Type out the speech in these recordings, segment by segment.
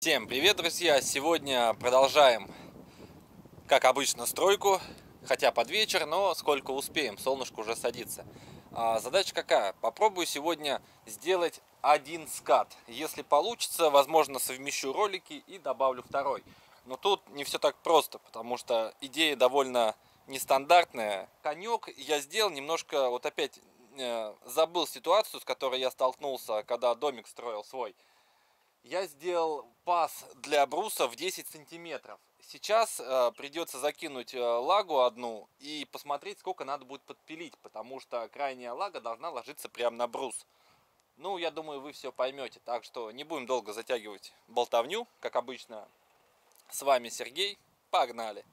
Всем привет, друзья! Сегодня продолжаем, как обычно, стройку, хотя под вечер, но сколько успеем, солнышко уже садится. Задача какая? Попробую сегодня сделать один скат. Если получится, возможно, совмещу ролики и добавлю второй. Но тут не все так просто, потому что идея довольно нестандартная. Конек я сделал немножко, вот опять забыл ситуацию, с которой я столкнулся, когда домик строил свой. Я сделал паз для бруса в 10 сантиметров. Сейчас придется закинуть лагу одну и посмотреть, сколько надо будет подпилить, потому что крайняя лага должна ложиться прямо на брус. Ну, я думаю, вы все поймете, так что не будем долго затягивать болтовню, как обычно. С вами Сергей, погнали!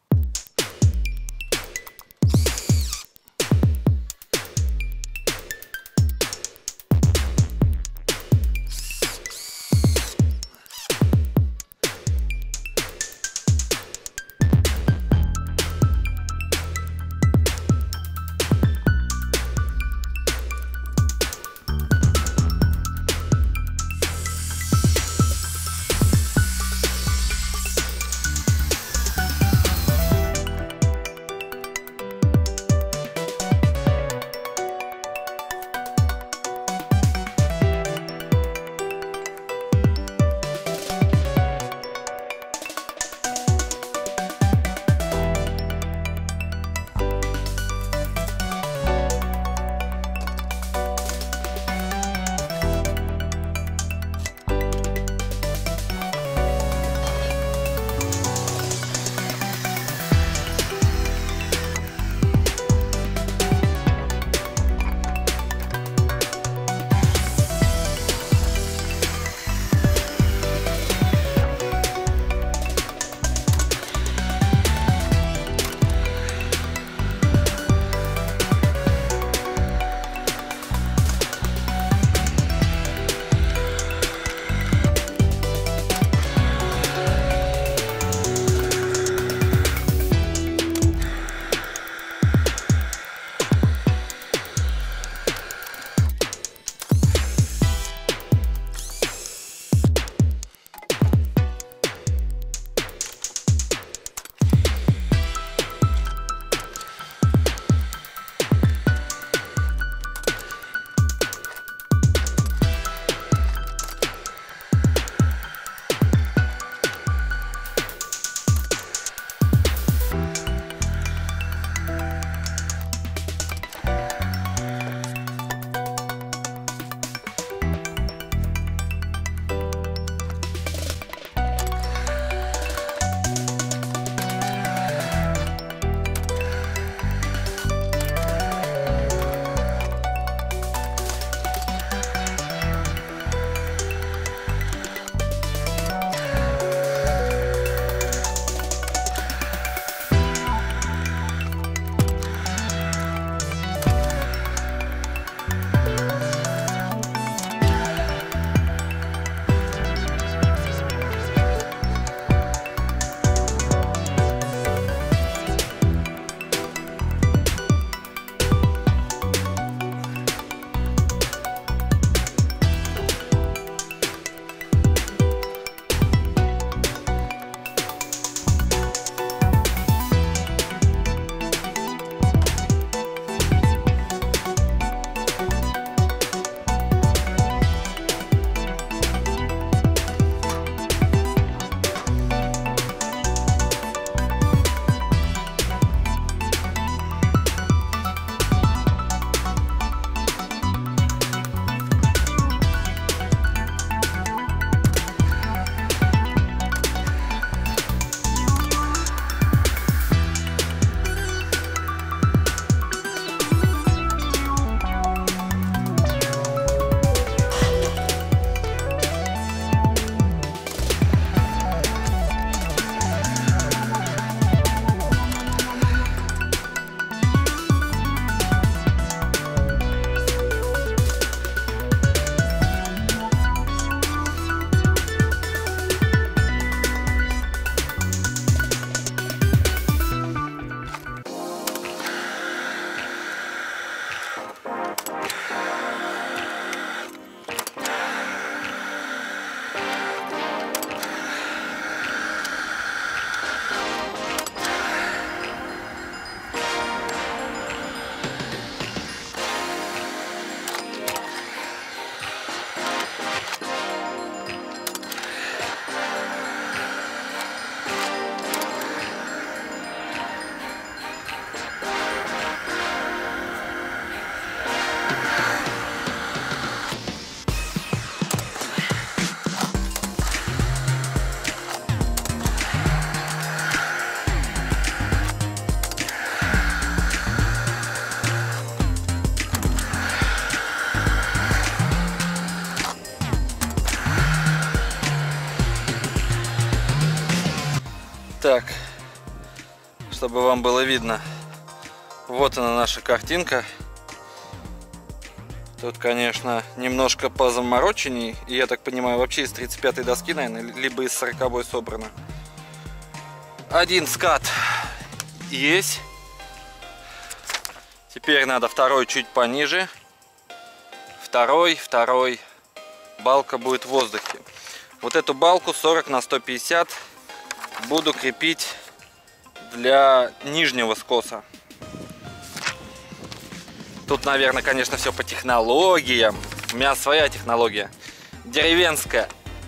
Так, чтобы вам было видно. Вот она, наша картинка. Тут, конечно, немножко позамороченней. И я так понимаю, вообще из 35-й доски, наверное, либо из 40-й собрано. Один скат есть. Теперь надо второй чуть пониже. Второй. Балка будет в воздухе. Вот эту балку 40 на 150 буду крепить для нижнего скоса. Тут, наверное, конечно, все по технологиям. У меня своя технология. Деревенская.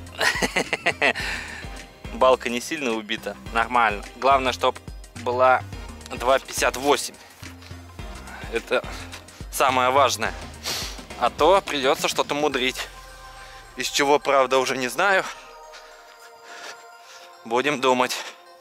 Балка не сильно убита. Нормально. Главное, чтобы была 2,58. Это самое важное. А то придется что-то мудрить. Из чего, правда, уже не знаю. Будем думать.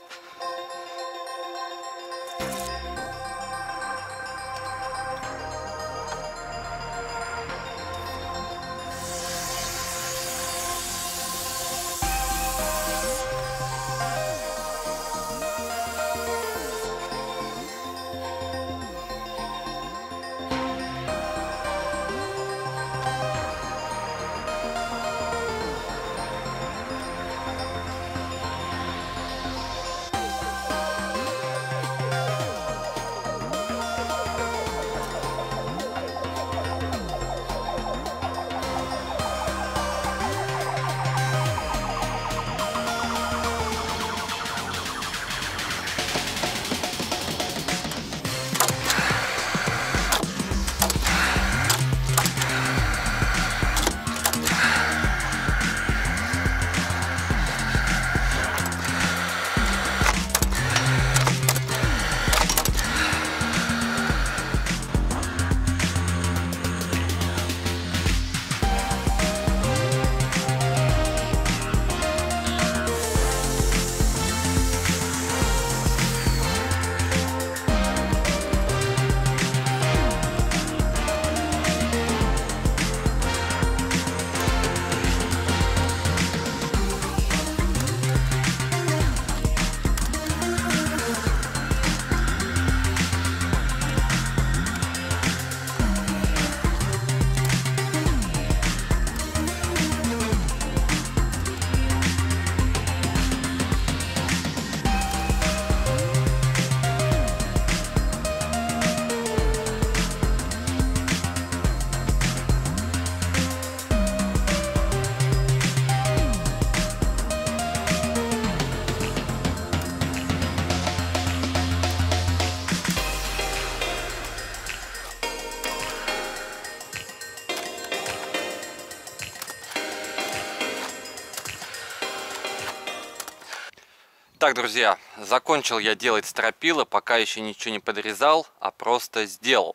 Так, друзья, закончил я делать стропила, пока еще ничего не подрезал, а просто сделал.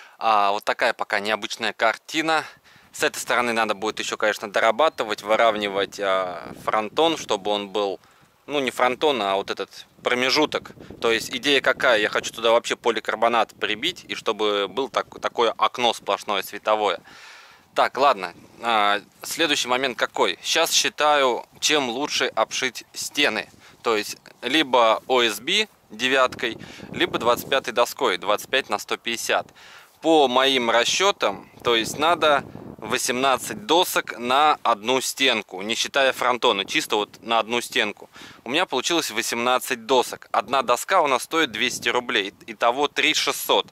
Вот такая пока необычная картина. С этой стороны надо будет еще, конечно, дорабатывать, выравнивать фронтон, чтобы он был, ну, не фронтон, а вот этот промежуток. То есть идея какая? Я хочу туда вообще поликарбонат прибить, и чтобы был такое окно сплошное световое. Так, ладно. Следующий момент какой? Сейчас считаю, чем лучше обшить стены. То есть либо ОСБ 9, либо 25 доской 25 на 150. По моим расчетам, то есть надо 18 досок на одну стенку, не считая фронтона, чисто вот на одну стенку. У меня получилось 18 досок. Одна доска у нас стоит 200 рублей. Итого 3600.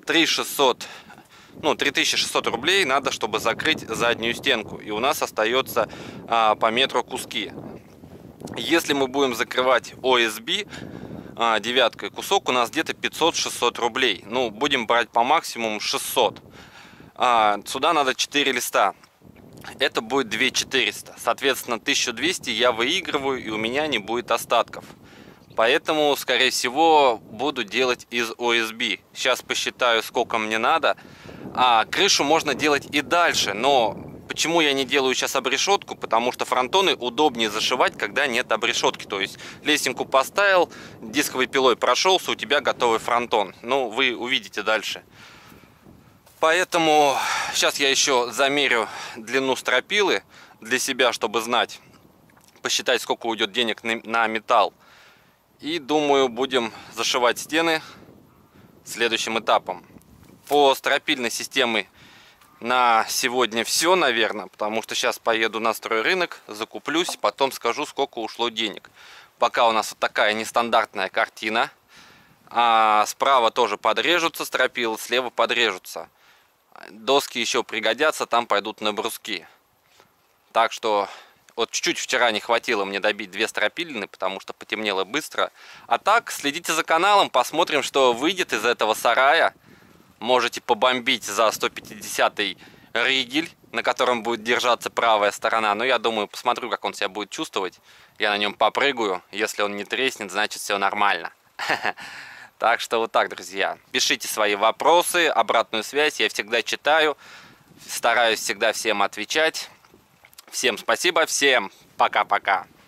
3600 рублей надо, чтобы закрыть заднюю стенку. И у нас остается по метру куски. Если мы будем закрывать ОСБ 9, кусок у нас где-то 500-600 рублей. Ну, будем брать по максимуму 600. Сюда надо 4 листа. Это будет 2400. Соответственно, 1200 я выигрываю, и у меня не будет остатков. Поэтому, скорее всего, буду делать из ОСБ. Сейчас посчитаю, сколько мне надо. Крышу можно делать и дальше, но почему я не делаю сейчас обрешетку? Потому что фронтоны удобнее зашивать, когда нет обрешетки. То есть лесенку поставил, дисковой пилой прошелся, у тебя готовый фронтон. Ну, вы увидите дальше. Поэтому сейчас я еще замерю длину стропилы для себя, чтобы знать, посчитать, сколько уйдет денег на металл. И думаю, будем зашивать стены следующим этапом. По стропильной системе на сегодня все, наверное, потому что сейчас поеду на стройрынок, закуплюсь, потом скажу, сколько ушло денег. Пока у нас вот такая нестандартная картина. А справа тоже подрежутся стропилы, слева подрежутся. Доски еще пригодятся, там пойдут на бруски. Так что вот чуть-чуть вчера не хватило мне добить 2 стропилины, потому что потемнело быстро. А так, следите за каналом, посмотрим, что выйдет из этого сарая. Можете побомбить за 150-й ригель, на котором будет держаться правая сторона. Но я думаю, посмотрю, как он себя будет чувствовать. Я на нем попрыгаю. Если он не треснет, значит все нормально. Так что вот так, друзья. Пишите свои вопросы, обратную связь. Я всегда читаю. Стараюсь всегда всем отвечать. Всем спасибо, всем пока-пока.